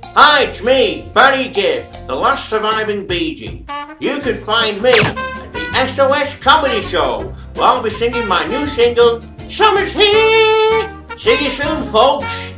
Hi, it's me, Barry Gibb, the last surviving Bee Gee. You can find me at the SOS Comedy Show, where I'll be singing my new single, Summer's Here! See you soon, folks!